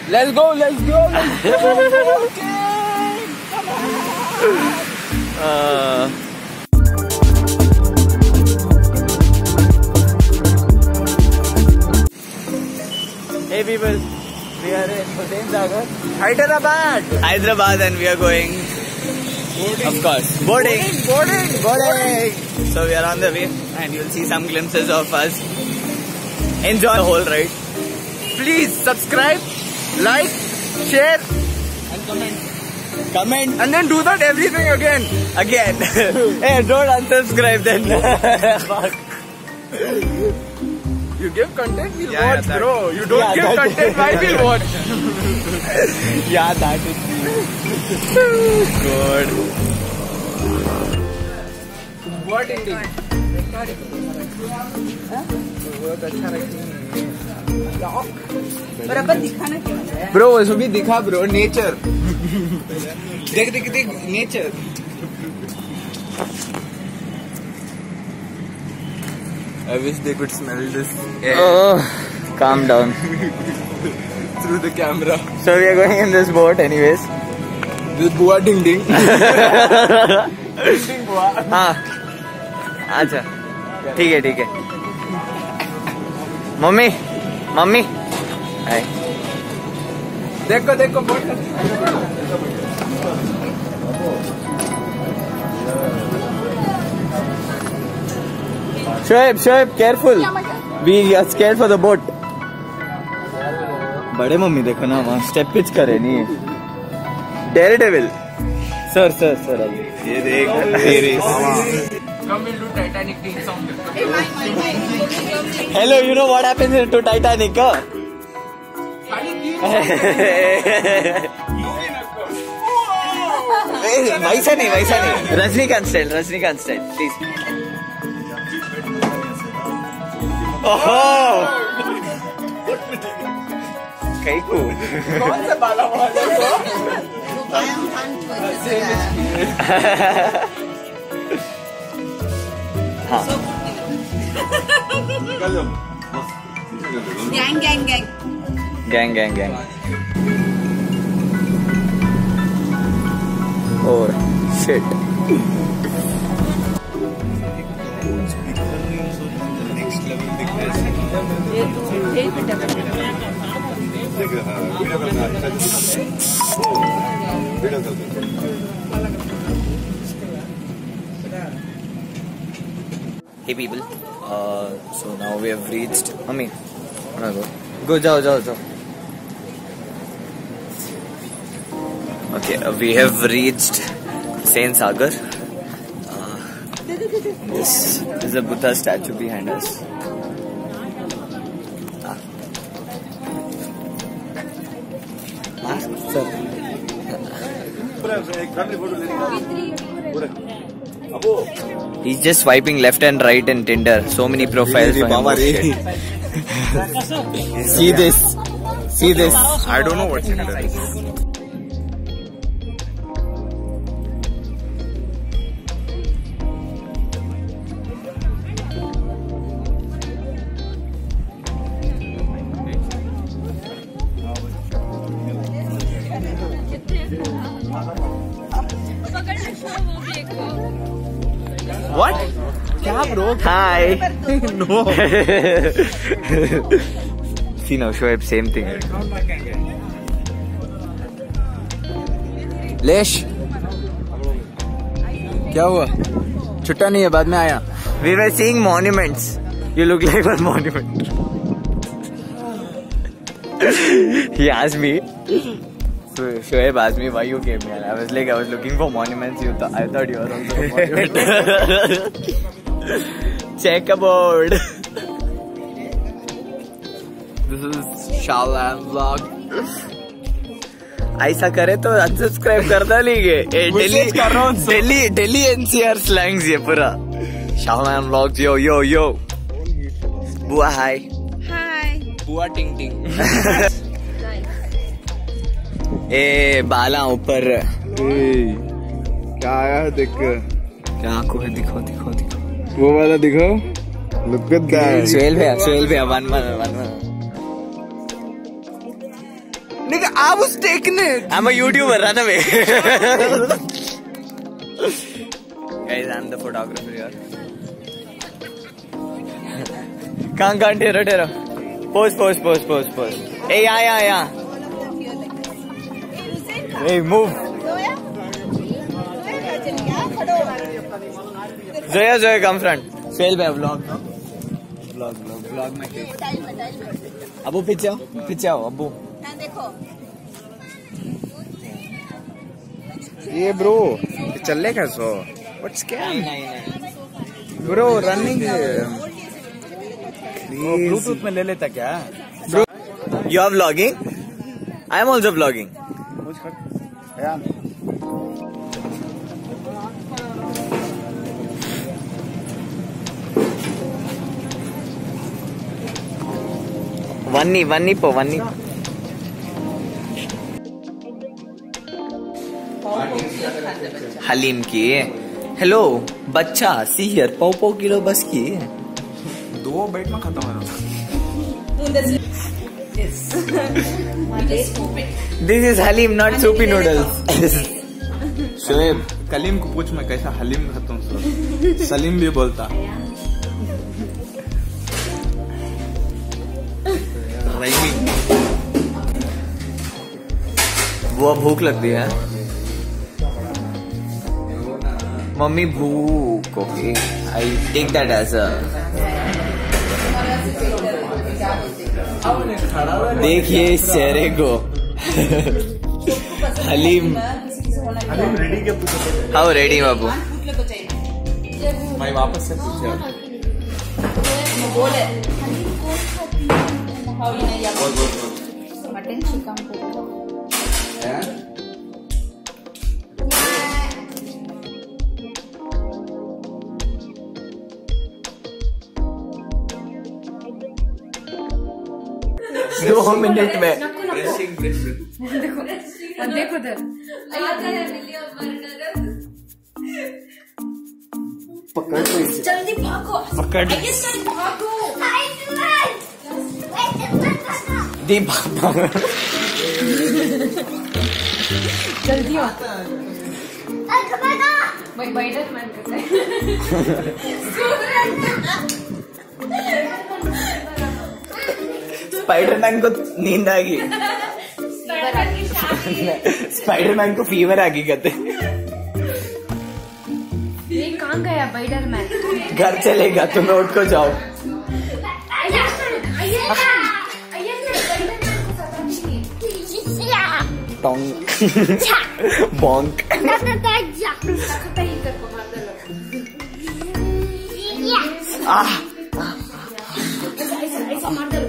Let's go. Hey people, we are in Hussain Sagar, Hyderabad, and we are going. Of course, boarding. So we are on the way, and you'll see some glimpses of us. Enjoy the whole ride. Please subscribe, like, share, And comment. and then do that everything again. Hey, don't unsubscribe then. You give content, we'll Yeah, watch, that- bro. You don't give content, why we'll watch? Yeah, that is good. What ending? बहुत अच्छा बराबर दिखाना क्यों है? Bro वो भी दिखा bro nature देख nature I wish they could smell this air Oh, calm down. through the camera. So we are going in this boat anyways. This Bua Ding Ding. हाँ, अच्छा, ठीक है. Mummy, hi. देखो boat Shoaib, careful. We are scared for the boat. बड़े mummy देखो ना वहाँ step pitch करे नहीं. Daredevil. Sir. ये देख तेरे. Come we'll do Titanic theme song. Hello, you know what happens to Titanic? Huh? वैसा नहीं. Rajinikanth style, please. ओहो, कहीं को. कौन सा बाला वाला हाँ. Gang. Oh shit. Next level दिख रहा Hey people, so now we have reached. Mummy, go. Jao. Okay, we have reached Hussain Sagar. This is a Buddha statue behind us. Sir. He's just swiping left and right in Tinder. So many profiles for him. See this. I don't know what Tinder is. What? क्या bro? Hi. No. See now, Shoaib, same thing. लेश क्या हुआ? छुट्टा नहीं है, बाद में आया. We were seeing monuments. You look like one monument. He asked me. So Shoaib asked me why you came here. I was looking for monuments. I thought you were also a monument. Checkerboard. This is Shalan vlog. ऐसा करे तो unsubscribe कर डालेंगे. Delhi NCR slangs ये पूरा. Shalan vlogs yo. Bua hi. Bua Ting Ting. ए बाला ऊपर. क्या आया देख? क्या आंखों है? दिखो. वो वाला दिखो. Look at that. Suhail भैया one. Nigga, I was taking it. I'm a YouTuber, run away. Guys, I'm the photographer here. Can't, ठहरो. Pose. Hey, yeah. Hey, move. Zoya, come front. Fail by vlog, no? Vlog my face. Abu, पीछे आओ, Abu. देखो ये bro, चल लेगा so. What's scam? नहीं. Bro, running. Bluetooth में ले लेता क्या? Bro, you are vlogging? I am also vlogging. Vanni po. Haleem की. हेलो बच्चा, सी हियर, 5 किलो बस की. 2 बाइट में खत्म हो रहा. This is Halim, not soupy noodles. Shoaib, Kaleem को पूछ मैं कैसा हलीम खाता हूँ. सलीम भी बोलता. वो भूख लगती है. मम्मी भूख. Okay, I take that as a. देखिए इस चेहरे को. हलीम रेडी क्या पूछा? हाउ रेडी बाबू. मैं वापस से पूछा. बोले मटन चिकन दो मिनट में. देखो पकड़ जल्दी भागो. पकड़ भागो. दी बाबा. जल्दी आओ. भाई बैठक मन करता है. स्पाइडरमैन को नींद आ गई. स्पाइडरमैन को फीवर आ गई कहते. ये कहाँ गया स्पाइडरमैन? घर चलेगा, तुम्हें उठ को जाओ. टोंग बॉन्क. ऐसा मार दो.